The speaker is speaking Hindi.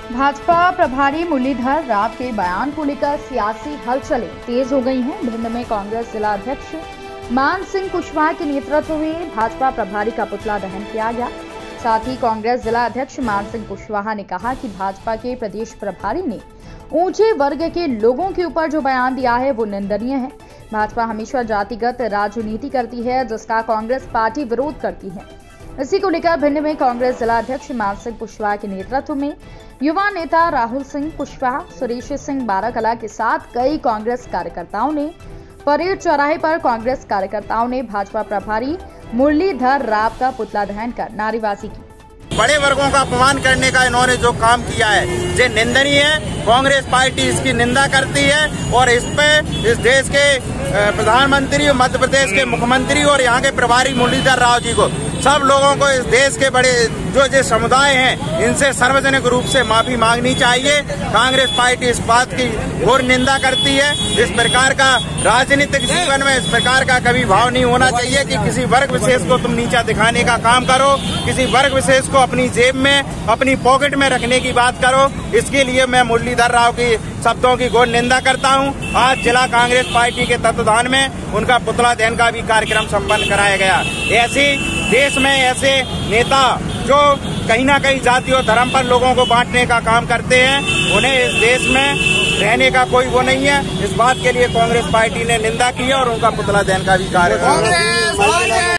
भाजपा प्रभारी मुरलीधर राव के बयान को लेकर सियासी हलचलें तेज हो गई हैं। भिंड में कांग्रेस जिला अध्यक्ष मान सिंह कुशवाहा के नेतृत्व में भाजपा प्रभारी का पुतला दहन किया गया। साथ ही कांग्रेस जिला अध्यक्ष मान सिंह कुशवाहा ने कहा कि भाजपा के प्रदेश प्रभारी ने ऊंचे वर्ग के लोगों के ऊपर जो बयान दिया है वो निंदनीय है। भाजपा हमेशा जातिगत राजनीति करती है, जिसका कांग्रेस पार्टी विरोध करती है। इसी को लेकर भिंड में कांग्रेस जिला अध्यक्ष मान सिंह कुशवाहा के नेतृत्व में युवा नेता राहुल सिंह कुशवाहा, सुरेश सिंह बाराकला के साथ कई कांग्रेस कार्यकर्ताओं ने परेड चौराहे पर कांग्रेस कार्यकर्ताओं ने भाजपा प्रभारी मुरलीधर राव का पुतला दहन कर नारेबाजी की। बड़े वर्गों का अपमान करने का इन्होंने जो काम किया है ये निंदनीय है। कांग्रेस पार्टी इसकी निंदा करती है और इस पे इस देश के प्रधानमंत्री, मध्य प्रदेश के मुख्यमंत्री और यहाँ के प्रभारी मुरलीधर राव जी को, सब लोगों को इस देश के बड़े जो समुदाय हैं इनसे सार्वजनिक रूप से माफी मांगनी चाहिए। कांग्रेस पार्टी इस बात की घोर निंदा करती है। इस प्रकार का राजनीतिक जीवन में इस प्रकार का कभी भाव नहीं होना चाहिए कि किसी वर्ग विशेष को तुम नीचा दिखाने का काम करो, किसी वर्ग विशेष को अपनी जेब में, अपनी पॉकेट में रखने की बात करो। इसके लिए मैं मुरलीधर राव की शब्दों की घोर निंदा करता हूं। आज जिला कांग्रेस पार्टी के तत्वाधान में उनका पुतला दहन का भी कार्यक्रम संपन्न कराया गया। ऐसी देश में ऐसे नेता जो कहीं ना कहीं जाति और धर्म पर लोगों को बांटने का काम करते हैं, उन्हें इस देश में रहने का कोई वो नहीं है। इस बात के लिए कांग्रेस पार्टी ने निंदा की है और उनका पुतला दहन का भी कार्यक्रम